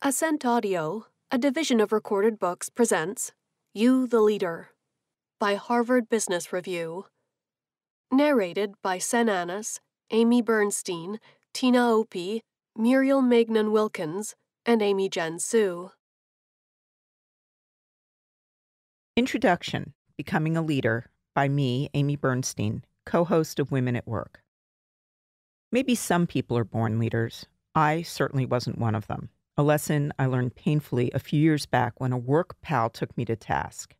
Ascent Audio, a division of Recorded Books, presents You the Leader by Harvard Business Review. Narrated by Senn, Amy Bernstein, Tina Opie, Muriel Maignan Wilkins, and Amy Jen Sue. Introduction: Becoming a Leader by me, Amy Bernstein, co-host of Women at Work. Maybe some people are born leaders. I certainly wasn't one of them. A lesson I learned painfully a few years back when a work pal took me to task.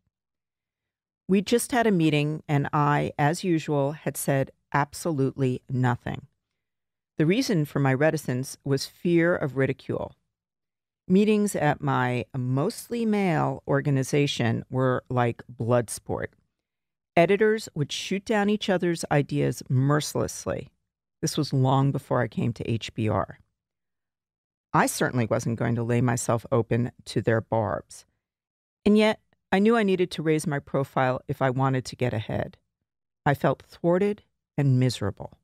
We just had a meeting, and I, as usual, had said absolutely nothing. The reason for my reticence was fear of ridicule. Meetings at my mostly male organization were like blood sport. Editors would shoot down each other's ideas mercilessly. This was long before I came to HBR. I certainly wasn't going to lay myself open to their barbs. And yet, I knew I needed to raise my profile if I wanted to get ahead. I felt thwarted and miserable.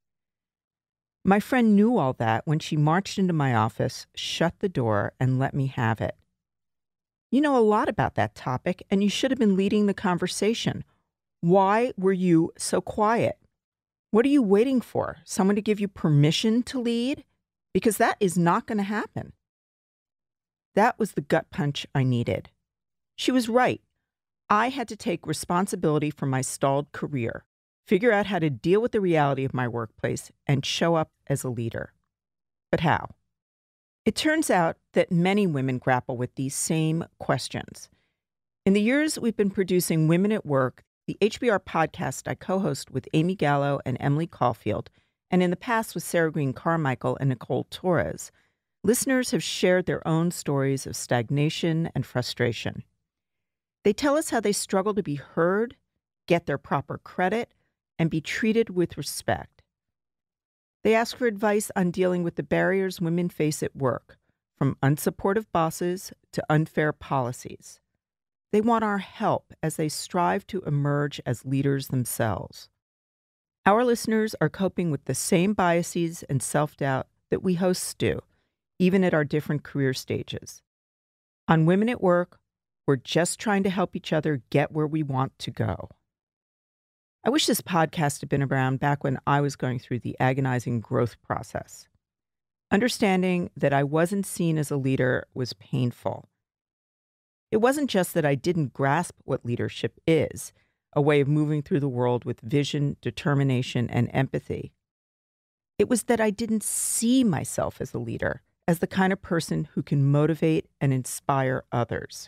My friend knew all that when she marched into my office, shut the door, and let me have it. You know a lot about that topic, and you should have been leading the conversation. Why were you so quiet? What are you waiting for? Someone to give you permission to lead? Because that is not going to happen. That was the gut punch I needed. She was right. I had to take responsibility for my stalled career, figure out how to deal with the reality of my workplace, and show up as a leader. But how? It turns out that many women grapple with these same questions. In the years we've been producing Women at Work, the HBR podcast I co-host with Amy Gallo and Emily Caulfield, and in the past with Sarah Green Carmichael and Nicole Torres, listeners have shared their own stories of stagnation and frustration. They tell us how they struggle to be heard, get their proper credit, and be treated with respect. They ask for advice on dealing with the barriers women face at work, from unsupportive bosses to unfair policies. They want our help as they strive to emerge as leaders themselves. Our listeners are coping with the same biases and self-doubt that we hosts do, even at our different career stages. On Women at Work, we're just trying to help each other get where we want to go. I wish this podcast had been around back when I was going through the agonizing growth process. Understanding that I wasn't seen as a leader was painful. It wasn't just that I didn't grasp what leadership is, a way of moving through the world with vision, determination, and empathy. It was that I didn't see myself as a leader, as the kind of person who can motivate and inspire others.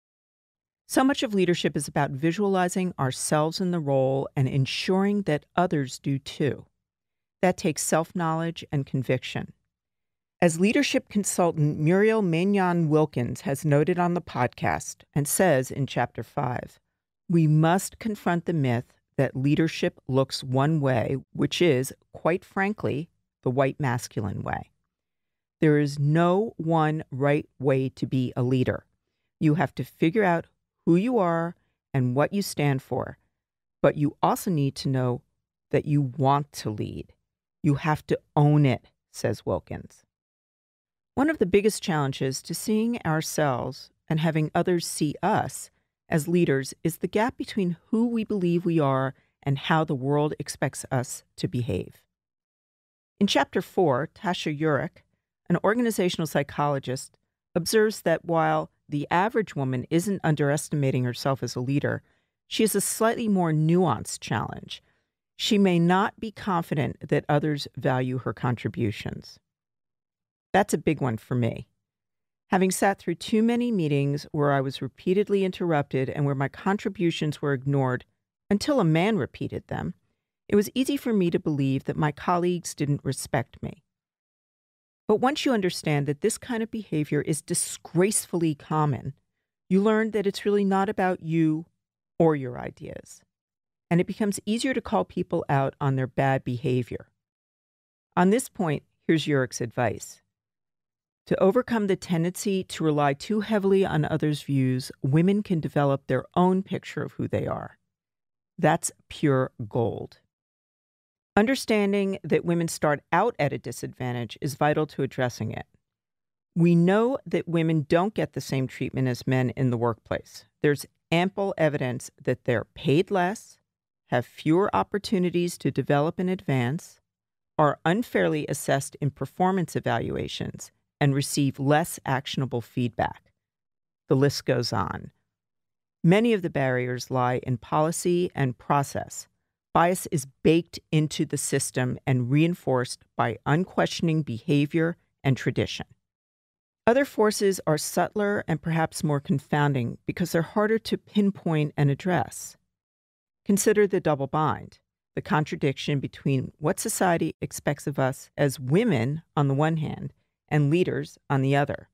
So much of leadership is about visualizing ourselves in the role and ensuring that others do too. That takes self-knowledge and conviction. As leadership consultant Muriel Maignan Wilkins has noted on the podcast and says in Chapter 5, we must confront the myth that leadership looks one way, which is, quite frankly, the white masculine way. There is no one right way to be a leader. You have to figure out who you are and what you stand for, but you also need to know that you want to lead. You have to own it, says Wilkins. One of the biggest challenges to seeing ourselves and having others see us as leaders is the gap between who we believe we are and how the world expects us to behave. In Chapter 4, Tasha Eurich, an organizational psychologist, observes that while the average woman isn't underestimating herself as a leader, she has a slightly more nuanced challenge. She may not be confident that others value her contributions. That's a big one for me. Having sat through too many meetings where I was repeatedly interrupted and where my contributions were ignored until a man repeated them, it was easy for me to believe that my colleagues didn't respect me. But once you understand that this kind of behavior is disgracefully common, you learn that it's really not about you or your ideas. And it becomes easier to call people out on their bad behavior. On this point, here's Eurich's advice. To overcome the tendency to rely too heavily on others' views, women can develop their own picture of who they are. That's pure gold. Understanding that women start out at a disadvantage is vital to addressing it. We know that women don't get the same treatment as men in the workplace. There's ample evidence that they're paid less, have fewer opportunities to develop and advance, are unfairly assessed in performance evaluations, and receive less actionable feedback. The list goes on. Many of the barriers lie in policy and process. Bias is baked into the system and reinforced by unquestioning behavior and tradition. Other forces are subtler and perhaps more confounding because they're harder to pinpoint and address. Consider the double bind, the contradiction between what society expects of us as women on the one hand and leaders on the other.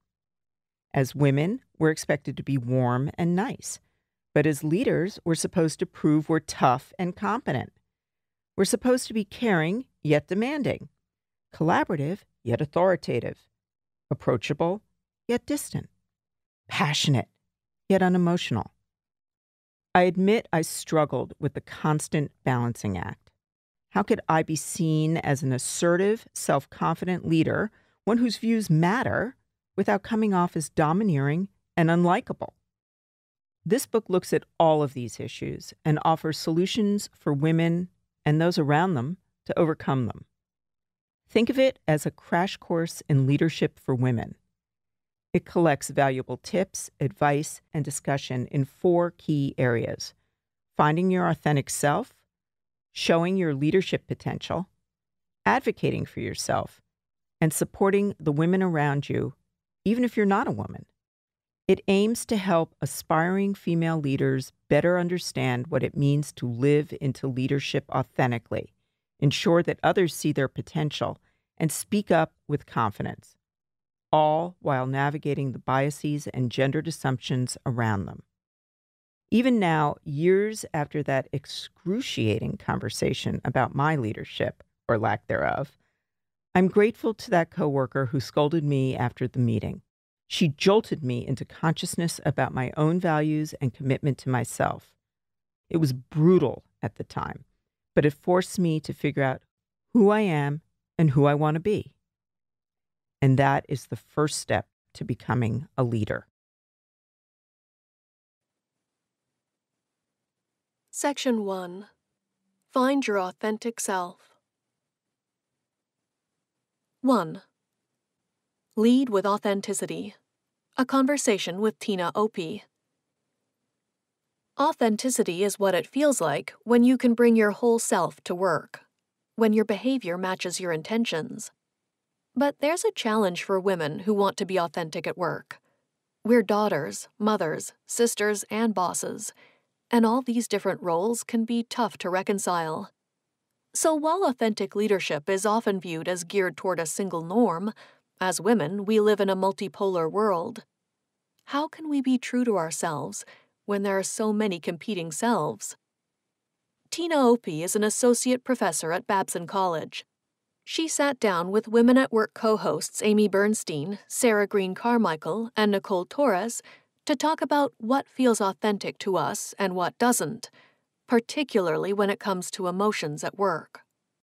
As women, we're expected to be warm and nice, but as leaders, we're supposed to prove we're tough and competent. We're supposed to be caring, yet demanding, collaborative, yet authoritative, approachable, yet distant, passionate, yet unemotional. I admit I struggled with the constant balancing act. How could I be seen as an assertive, self-confident leader, one whose views matter, without coming off as domineering and unlikable? This book looks at all of these issues and offers solutions for women and those around them to overcome them. Think of it as a crash course in leadership for women. It collects valuable tips, advice, and discussion in 4 key areas: finding your authentic self, showing your leadership potential, advocating for yourself, and supporting the women around you, even if you're not a woman. It aims to help aspiring female leaders better understand what it means to live into leadership authentically, ensure that others see their potential, and speak up with confidence, all while navigating the biases and gendered assumptions around them. Even now, years after that excruciating conversation about my leadership, or lack thereof, I'm grateful to that coworker who scolded me after the meeting. She jolted me into consciousness about my own values and commitment to myself. It was brutal at the time, but it forced me to figure out who I am and who I want to be. And that is the first step to becoming a leader. Section 1. Find your authentic self. 1. Lead with authenticity. A conversation with Tina Opie. Authenticity is what it feels like when you can bring your whole self to work, when your behavior matches your intentions. But there's a challenge for women who want to be authentic at work. We're daughters, mothers, sisters, and bosses, and all these different roles can be tough to reconcile. So while authentic leadership is often viewed as geared toward a single norm, as women, we live in a multipolar world. How can we be true to ourselves when there are so many competing selves? Tina Opie is an associate professor at Babson College. She sat down with Women at Work co-hosts Amy Bernstein, Sarah Green Carmichael, and Nicole Torres to talk about what feels authentic to us and what doesn't, particularly when it comes to emotions at work.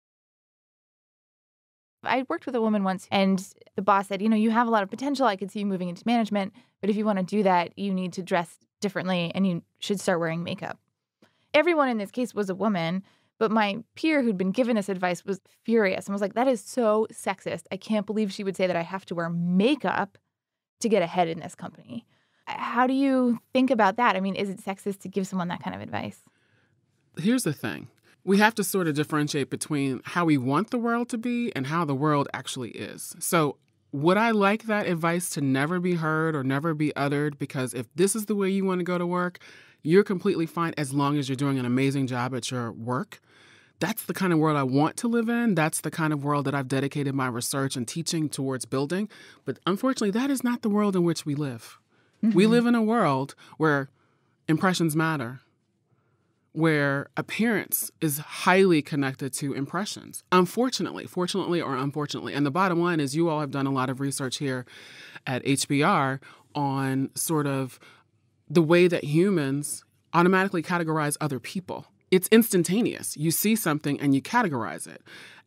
I worked with a woman once, and the boss said, you have a lot of potential. I could see you moving into management, but if you want to do that, you need to dress differently, and you should start wearing makeup. Everyone in this case was a woman, but my peer who'd been given this advice was furious and was like, that is so sexist. I can't believe she would say that I have to wear makeup to get ahead in this company. How do you think about that? I mean, is it sexist to give someone that kind of advice? Here's the thing. We have to sort of differentiate between how we want the world to be and how the world actually is. So would I like that advice to never be heard or never be uttered? Because if this is the way you want to go to work, you're completely fine as long as you're doing an amazing job at your work. That's the kind of world I want to live in. That's the kind of world that I've dedicated my research and teaching towards building. But unfortunately, that is not the world in which we live. Mm-hmm. We live in a world where impressions matter, where appearance is highly connected to impressions, fortunately or unfortunately. And the bottom line is you all have done a lot of research here at HBR on sort of the way that humans automatically categorize other people. It's instantaneous. You see something and you categorize it.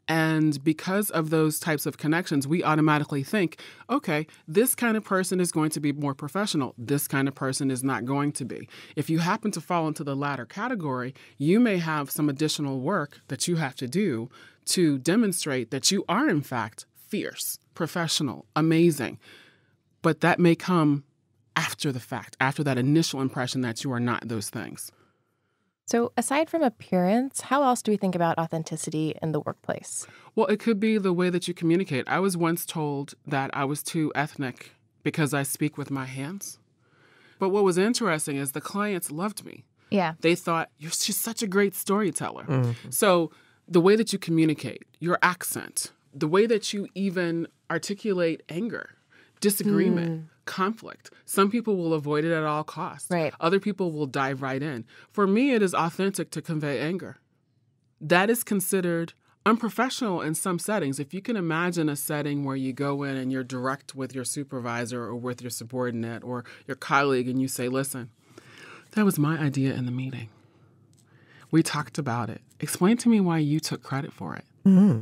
And because of those types of connections, we automatically think, okay, this kind of person is going to be more professional. This kind of person is not going to be. If you happen to fall into the latter category, you may have some additional work that you have to do to demonstrate that you are, in fact, fierce, professional, amazing. But that may come after the fact, after that initial impression that you are not those things. So aside from appearance, how else do we think about authenticity in the workplace? Well, it could be the way that you communicate. I was once told that I was too ethnic because I speak with my hands. But what was interesting is the clients loved me. Yeah. They thought, she's such a great storyteller. Mm-hmm. So the way that you communicate, your accent, the way that you even articulate anger, disagreement, conflict. Some people will avoid it at all costs. Right. Other people will dive right in. For me, it is authentic to convey anger. That is considered unprofessional in some settings. If you can imagine a setting where you go in and you're direct with your supervisor or with your subordinate or your colleague and you say, listen, that was my idea in the meeting. We talked about it. Explain to me why you took credit for it. Mm-hmm.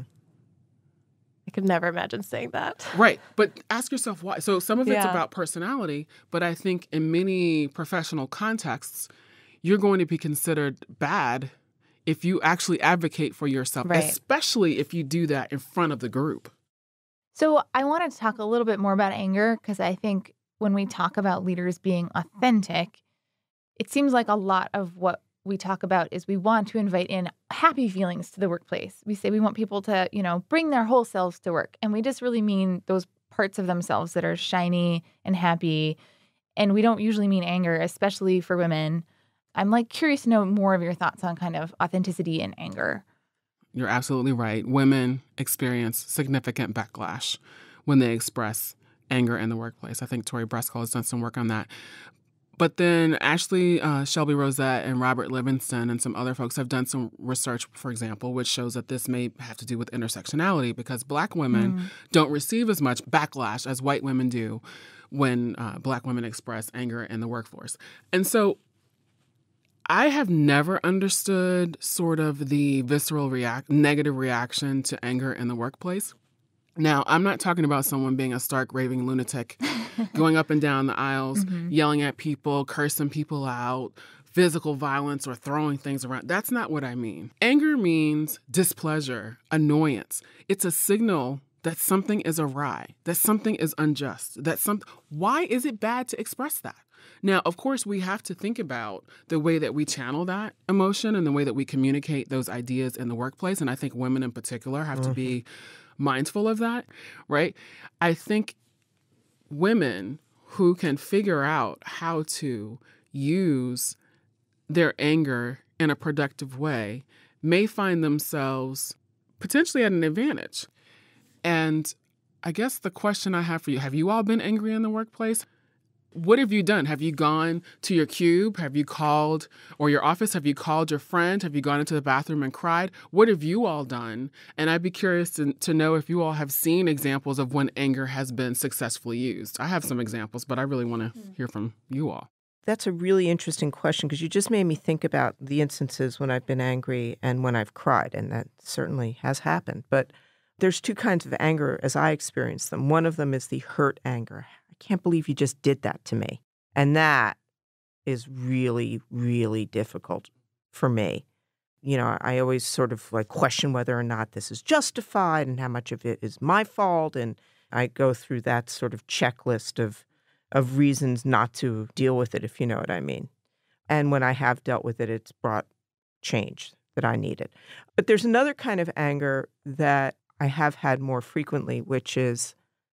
I could never imagine saying that. Right. But ask yourself why. So some of it's Yeah. about personality, but I think in many professional contexts, you're going to be considered bad if you actually advocate for yourself, Right. especially if you do that in front of the group. So I wanted to talk a little bit more about anger because I think when we talk about leaders being authentic, it seems like a lot of what we talk about is we want to invite in happy feelings to the workplace. We say we want people to, bring their whole selves to work. And we just really mean those parts of themselves that are shiny and happy. And we don't usually mean anger, especially for women. I'm curious to know more of your thoughts on kind of authenticity and anger. You're absolutely right. Women experience significant backlash when they express anger in the workplace. I think Tori Breskol has done some work on that. But then Ashley Shelby Rosette and Robert Livingston and some other folks have done some research, for example, which shows that this may have to do with intersectionality because Black women don't receive as much backlash as white women do when Black women express anger in the workforce. And so I have never understood sort of the visceral negative reaction to anger in the workplace. Now, I'm not talking about someone being a stark raving lunatic, going up and down the aisles, yelling at people, cursing people out, physical violence, or throwing things around. That's not what I mean. Anger means displeasure, annoyance. It's a signal that something is awry, that something is unjust, Why is it bad to express that? Now, of course, we have to think about the way that we channel that emotion and the way that we communicate those ideas in the workplace. And I think women in particular have to be mindful of that, right? I think women who can figure out how to use their anger in a productive way may find themselves potentially at an advantage. And I guess the question I have for you, have you all been angry in the workplace? What have you done? Have you gone to your cube? Have you called, or your office? Have you called your friend? Have you gone into the bathroom and cried? What have you all done? And I'd be curious to know if you all have seen examples of when anger has been successfully used. I have some examples, but I really want to hear from you all. That's a really interesting question because you just made me think about the instances when I've been angry and when I've cried, and that certainly has happened. But there's two kinds of anger as I experience them. One of them is the hurt anger. I can't believe you just did that to me. And that is really, really difficult for me. I always sort of question whether or not this is justified and how much of it is my fault. And I go through that sort of checklist of reasons not to deal with it, if you know what I mean. And when I have dealt with it, it's brought change that I needed. But there's another kind of anger that I have had more frequently, which is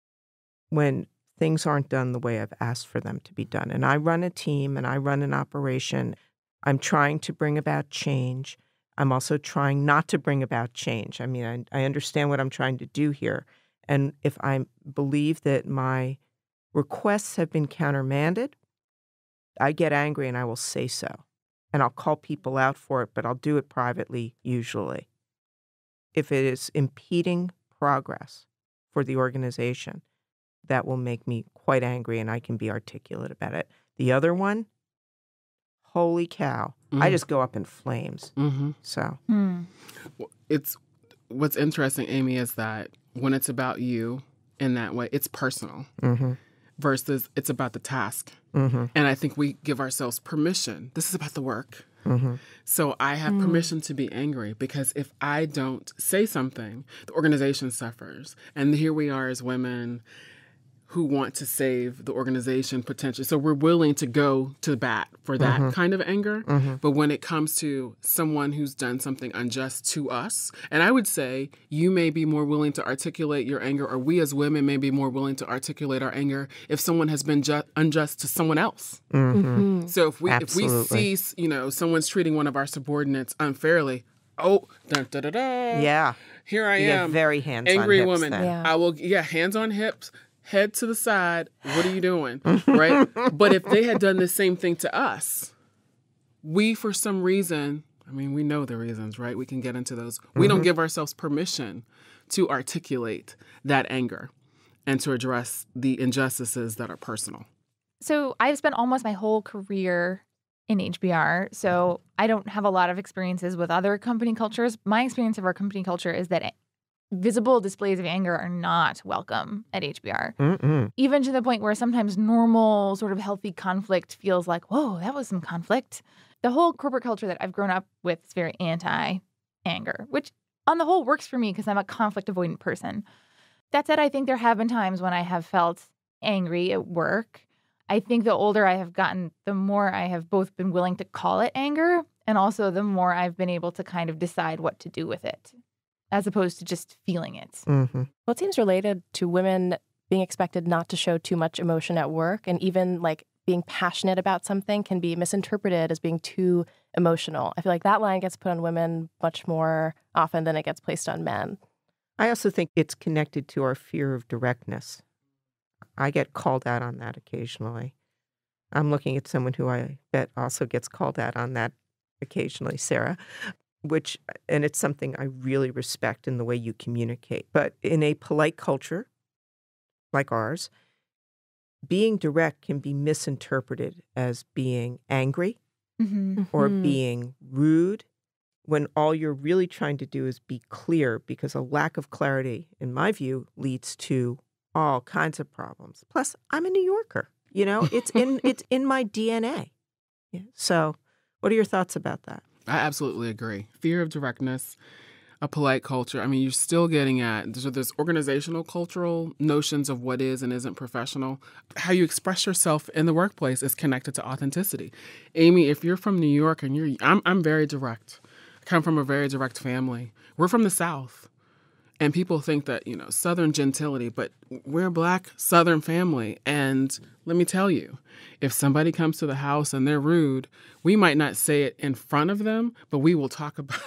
when things aren't done the way I've asked for them to be done. And I run a team and I run an operation. I'm trying to bring about change. I'm also trying not to bring about change. I mean, I understand what I'm trying to do here. And if I believe that my requests have been countermanded, I get angry and I will say so. And I'll call people out for it, but I'll do it privately usually. If it is impeding progress for the organization, that will make me quite angry and I can be articulate about it. The other one, holy cow, I just go up in flames. So It's what's interesting, Amy, is that when it's about you in that way, it's personal versus it's about the task. And I think we give ourselves permission. This is about the work. So I have permission to be angry because if I don't say something, the organization suffers. And here we are as women who want to save the organization potentially. So we're willing to go to bat for that kind of anger. But when it comes to someone who's done something unjust to us, and I would say you may be more willing to articulate your anger, or we as women may be more willing to articulate our anger if someone has been unjust to someone else. So if we see, someone's treating one of our subordinates unfairly, Yeah. Here I You am, get very hands angry on hips woman. then. Yeah. I will, hands on hips, head to the side. What are you doing? Right? But if they had done the same thing to us, we, for some reason, we know the reasons, right? We can get into those. We don't give ourselves permission to articulate that anger and to address the injustices that are personal. So I've spent almost my whole career in HBR, so I don't have a lot of experiences with other company cultures. My experience of our company culture is that visible displays of anger are not welcome at HBR. Even to the point where sometimes normal, sort of healthy conflict feels like, whoa, that was some conflict. The whole corporate culture that I've grown up with is very anti-anger, which on the whole works for me because I'm a conflict avoidant person. That said, I think there have been times when I have felt angry at work. I think the older I have gotten, the more I have both been willing to call it anger and also the more I've been able to kind of decide what to do with it, as opposed to just feeling it. Well, it seems related to women being expected not to show too much emotion at work, and even like being passionate about something can be misinterpreted as being too emotional. I feel like that line gets put on women much more often than it gets placed on men. I also think it's connected to our fear of directness. I get called out on that occasionally. I'm looking at someone who I bet also gets called out on that occasionally, Sarah, and it's something I really respect in the way you communicate. But in a polite culture like ours, being direct can be misinterpreted as being angry or being rude, when all you're really trying to do is be clear, because a lack of clarity, in my view, leads to all kinds of problems. Plus, I'm a New Yorker. It's in my DNA. Yeah. So, what are your thoughts about that? I absolutely agree. Fear of directness, a polite culture. You're still getting at there's organizational cultural notions of what is and isn't professional. How you express yourself in the workplace is connected to authenticity. Amy, if you're from New York and I'm very direct. I come from a very direct family. We're from the South. And people think that, Southern gentility, but we're a Black Southern family. And let me tell you, if somebody comes to the house and they're rude, we might not say it in front of them, but we will talk about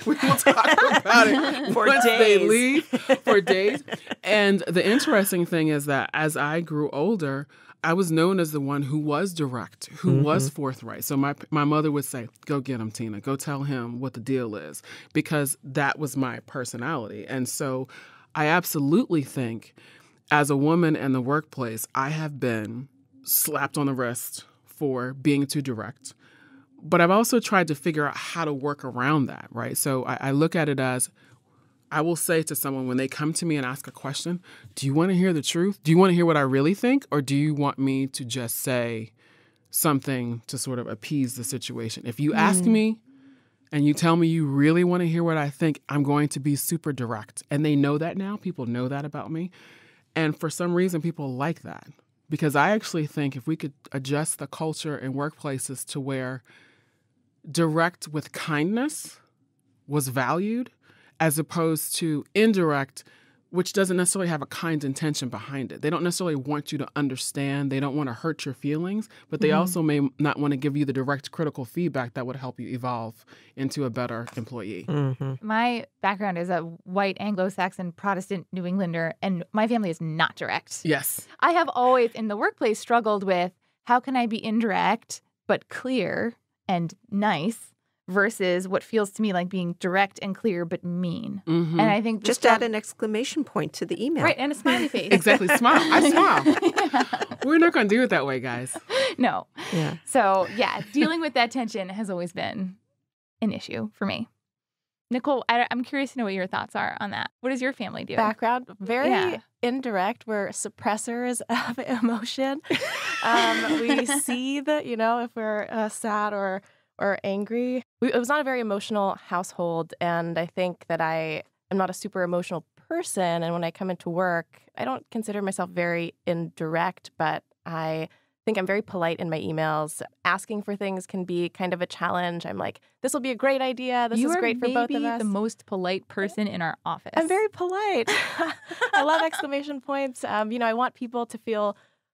it For once days. they leave for days. And the interesting thing is that as I grew older, I was known as the one who was direct, who was forthright. So my mother would say, go get him, Tina. Go tell him what the deal is, because that was my personality. And so I absolutely think as a woman in the workplace, I have been slapped on the wrist for being too direct. But I've also tried to figure out how to work around that, right? So I look at it as, I will say to someone when they come to me and ask a question, do you want to hear the truth? Do you want to hear what I really think? Or do you want me to just say something to sort of appease the situation? If you ask me and you tell me you really want to hear what I think, I'm going to be super direct. And they know that now. People know that about me. And for some reason, people like that. Because I actually think if we could adjust the culture in workplaces to where direct with kindness was valued, as opposed to indirect, which doesn't necessarily have a kind intention behind it. They don't necessarily want you to understand. They don't want to hurt your feelings, but they also may not want to give you the direct critical feedback that would help you evolve into a better employee. My background is a white Anglo-Saxon Protestant New Englander, and my family is not direct. Yes. I have always in the workplace struggled with how can I be indirect but clear and nice versus what feels to me like being direct and clear but mean. And I think Just add an exclamation point to the email. right, and a smiley face. Exactly. Smile. I smile. We're not going to do it that way, guys. No. Yeah. So, yeah, dealing with that tension has always been an issue for me. Nicole, I'm curious to know what your thoughts are on that. What does your family do? Background, very Yeah. indirect. We're suppressors of emotion. We see that, if we're sad or angry. It was not a very emotional household, and I think that I am not a super emotional person. And when I come into work, I don't consider myself very indirect, but I think I'm very polite in my emails. Asking for things can be kind of a challenge. I'm like, this will be a great idea. This is great for both of us. You are maybe the most polite person in our office. I'm very polite. I love exclamation points. I want people to feel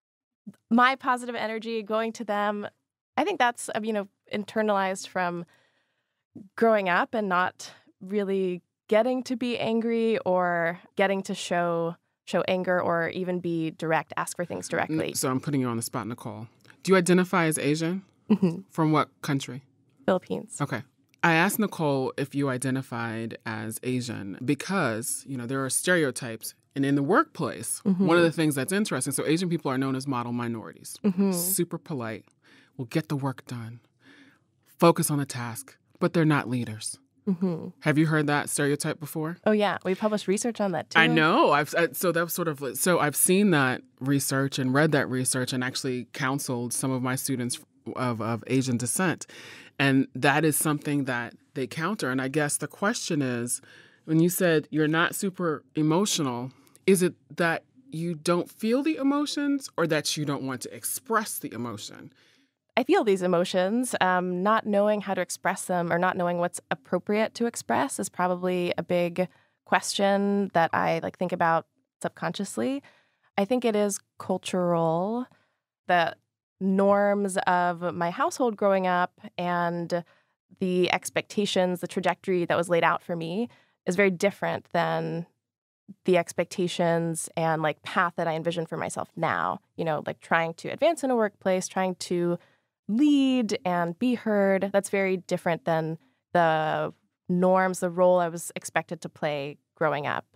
my positive energy going to them. I think that's, internalized from growing up and not really getting to be angry or getting to show anger or even be direct, ask for things directly. So I'm putting you on the spot, Nicole. Do you identify as Asian? Mm-hmm. From what country? Philippines. Okay. I asked Nicole if you identified as Asian because, there are stereotypes. And in the workplace, one of the things that's interesting, so Asian people are known as model minorities. Super polite, will get the work done, focus on the task, but they're not leaders. Have you heard that stereotype before? Oh, yeah. We published research on that, too. I know. So that was sort of so I've seen that research and read that research and actually counseled some of my students of Asian descent. And that is something that they counter. And I guess the question is, when you said you're not super emotional, is it that you don't feel the emotions or that you don't want to express the emotion? I feel these emotions. Not knowing how to express them or not knowing what's appropriate to express is probably a big question that I think about subconsciously. I think it is cultural. The norms of my household growing up and the expectations, the trajectory that was laid out for me is very different than the expectations and path that I envision for myself now. Trying to advance in a workplace, trying to lead and be heard. That's very different than the norms, the role I was expected to play growing up.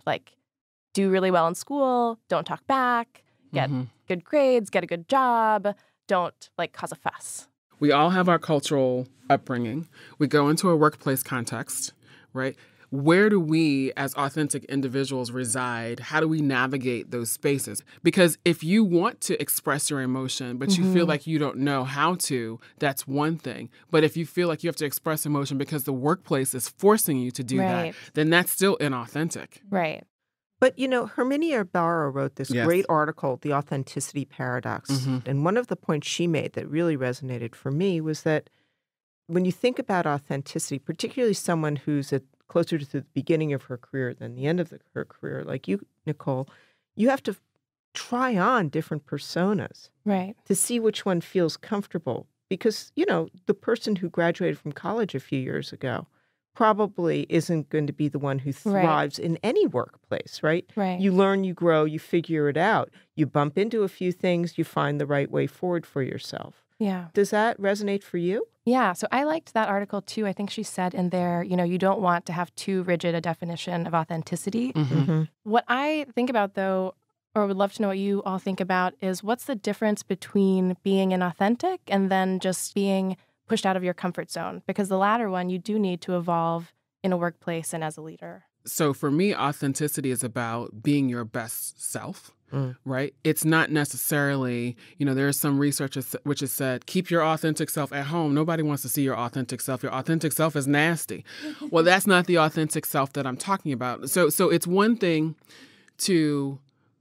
Do really well in school, don't talk back, get good grades, get a good job, don't cause a fuss. We all have our cultural upbringing. We go into a workplace context, right? Where do we as authentic individuals reside? How do we navigate those spaces? Because if you want to express your emotion, but you feel like you don't know how to, that's one thing. But if you feel like you have to express emotion because the workplace is forcing you to do that, then that's still inauthentic. Right. But, Herminia Barra wrote this great article, The Authenticity Paradox. And one of the points she made that really resonated for me was that when you think about authenticity, particularly someone who's closer to the beginning of her career than the end of her career, like you, Nicole, you have to try on different personas to see which one feels comfortable. Because, the person who graduated from college a few years ago probably isn't going to be the one who thrives in any workplace, right? You learn, you grow, you figure it out. You bump into a few things, you find the right way forward for yourself. Yeah. Does that resonate for you? Yeah. So I liked that article, too. I think she said in there, you don't want to have too rigid a definition of authenticity. What I think about, though, or would love to know what you all think about, is what's the difference between being inauthentic and then just being pushed out of your comfort zone? Because the latter one, you do need to evolve in a workplace and as a leader. So for me, authenticity is about being your best self. Right? It's not necessarily, there's some research which has said, keep your authentic self at home. Nobody wants to see your authentic self. Your authentic self is nasty. Well, that's not the authentic self that I'm talking about. So it's one thing to,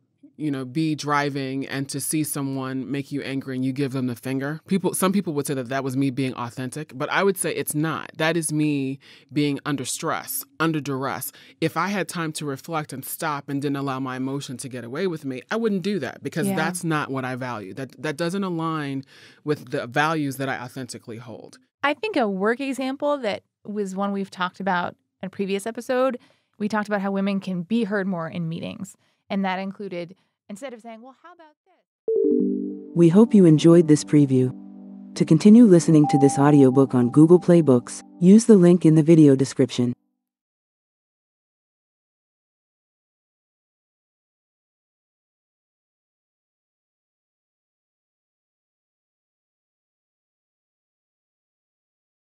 be driving and to see someone make you angry and you give them the finger. Some people would say that was me being authentic, but I would say it's not. That is me being under stress, under duress. If I had time to reflect and stop and didn't allow my emotion to get away with me, I wouldn't do that because that's not what I value. That doesn't align with the values that I authentically hold. I think a work example that was one we've talked about in a previous episode, we talked about how women can be heard more in meetings. And that included, instead of saying, well, how about this? We hope you enjoyed this preview. To continue listening to this audiobook on Google Play Books, use the link in the video description.